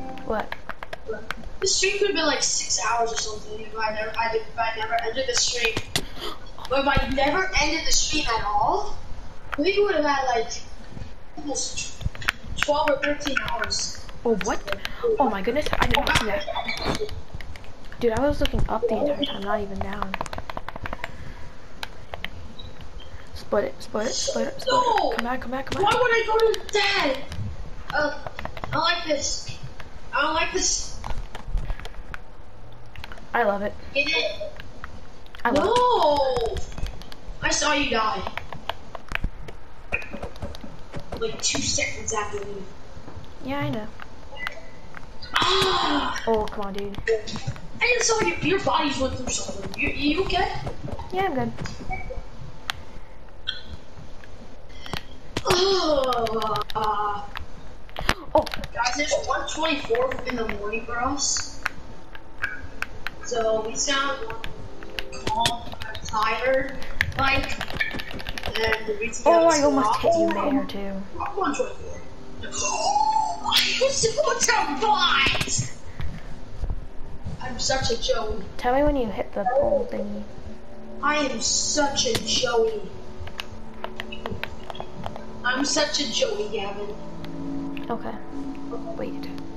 What? The stream could have been like 6 hours or something if I never ended the stream. But if I never ended the stream at all, I think we would have had like almost 12 or 13 hours. Oh, what? Oh my goodness, I did not see that. Dude, I was looking up the entire time, not even down. Split it, split it, split it, split No! it. Come back, come back, come Why back. would I go to Dad? I don't like this. I don't like this. I love it. Get it? I love it. No! I saw you die. Like 2 seconds after me. Yeah, I know. Ah! Oh, come on, dude. I just saw your bodies went through something. You okay? Yeah, I'm good. Oh, Oh, guys, it's 1:24 in the morning for us. So we sound calm, tired, like, and the reason oh, I almost hit you there, too. 1:24. Oh, I was supposed to bite! I'm such a Joey. Tell me when you hit the pole thingy. I am such a Joey. I'm such a Joey, Gavin. Okay. Wait.